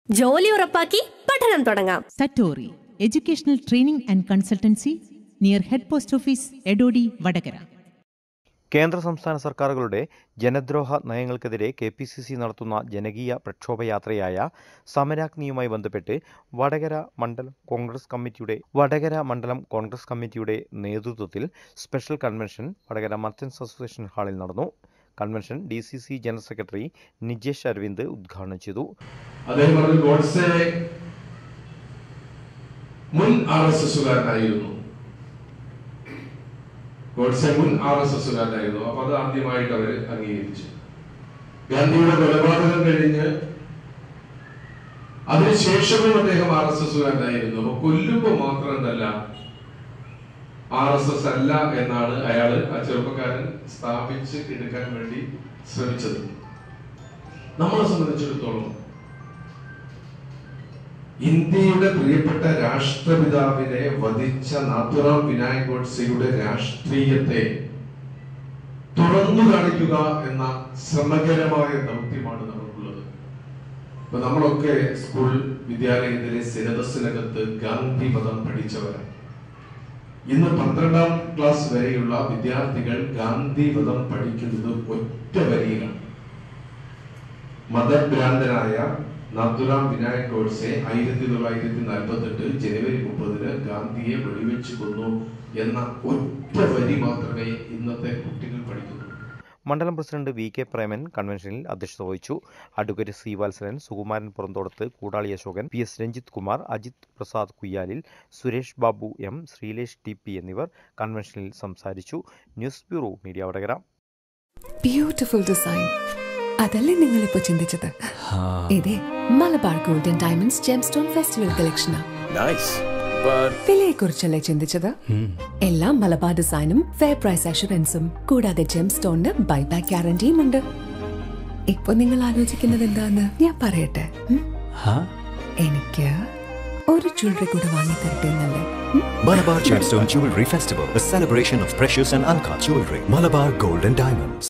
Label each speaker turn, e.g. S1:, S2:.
S1: ജോലി ഉറപ്പാക്കി പഠനം തുടങ്ങാം.
S2: സറ്റോറി educational training and consultancy near head post office, Edodi, Vadakara.
S3: കേന്ദ്ര സംസ്ഥാന സർക്കാരുകളുടെ ജനദ്രോഹ നയങ്ങൾക്കെതിരെ KPCC നടത്തുന്ന ജനകീയ പ്രക്ഷോഭയാത്രയായ സമരാഗ്നിയുമായി ബന്ധപ്പെട്ട് വടകര മണ്ഡലം കോൺഗ്രസ് കമ്മിറ്റിയുടെ നേതൃത്വത്തിൽ special convention Vadakara merchants association ഹാളിൽ നടന്നു. Convention DCC general secretary Nijesh Aravind ഉദ്ഘാടനം ചെയ്തു.
S4: ഗോഡ്സെ മുൻ RSSകാരനായിരുന്നു. അപ്പൊ അത് ആദ്യമായിട്ട് അവർ അംഗീകരിച്ചു. ഗാന്ധിയുടെ കൊലപാതകം കഴിഞ്ഞ് അതിനുശേഷവും അദ്ദേഹം RSSകാരനായിരുന്നു. അപ്പൊ കൊല്ലുമ്പോ മാത്രമല്ല RSS അല്ല എന്നാണ് അയാള് ആ ചെറുപ്പക്കാരൻ സ്ഥാപിച്ച് എടുക്കാൻ വേണ്ടി ശ്രമിച്ചത്. നമ്മളെ സംബന്ധിച്ചിടത്തോളം ഇന്ത്യയുടെ പ്രിയപ്പെട്ട രാഷ്ട്രപിതാവിനെ വധിച്ച നാഥുറാം വിനായക് ഗോഡ്സെയുടെ രാഷ്ട്രീയത്തെ തുറന്നു കാണിക്കുക എന്ന ശ്രമകരമായ ദൗത്യമാണ് നമുക്കുള്ളത്. ഇപ്പൊ നമ്മളൊക്കെ സ്കൂൾ വിദ്യാലയത്തിലെ സിലബസിനകത്ത് ഗാന്ധി മതം പഠിച്ചവരാണ്. ഇന്ന് 12ാം ക്ലാസ് വരെയുള്ള വിദ്യാർത്ഥികൾ ഗാന്ധി മതം പഠിക്കുന്നത് ഒറ്റ വരിയിലാണ്. മതഭ്രാന്തനായ നാഥുറാം വിനായക് ഗോഡ്സെ 1948 ജനുവരി 30 ഗാന്ധിയെ വെടിവെച്ച് കൊന്നു എന്ന ഒറ്റ വരി മാത്രമേ ഇന്നത്തെ കുട്ടികൾ പഠിക്കുന്നുള്ളൂ.
S3: മണ്ഡലം പ്രസിഡന്റ് VK പ്രേമൻ കൺവെൻഷനിൽ അധ്യക്ഷത വഹിച്ചു. Advocate C Vatsaran, Sukumaran Puranthodath, Koodali Ashokan, PS Ranjith Kumar, Ajith Prasad Kuyyalil, Suresh Babu M, Sreelesh TP എന്നിവർ കൺവെൻഷനിൽ സംസാരിച്ചു. News bureau media Vadakara.
S5: Beautiful design, അതല്ലേ നിങ്ങളിപ്പോ ചിന്തിച്ചത്? ഇതേ Malabar gold and diamonds gemstone festival കളക്ഷനാ. വിലയെ കുറിച്ചല്ലേ ചിന്തിച്ചത്? എല്ലാം മലബാർ ഡിസൈനും ഫെയർ പ്രൈസ് അഷുറൻസും കൂടാതെ ജെംസ്റ്റോണിന് ബൈബാക്ക് ഗ്യാരണ്ടിയും ഉണ്ട്. ഇപ്പൊ നിങ്ങൾ ആലോചിക്കുന്നത് എന്താന്ന് ഞാൻ പറയട്ടെ. എനിക്ക് ഒരു ജ്വല്ലറി കൂടെ വാങ്ങി തരട്ടെ എന്നല്ലേ?
S6: Malabar Gemstone Jewelry Festival, a celebration of precious and uncut jewelry. Malabar Gold and Diamonds.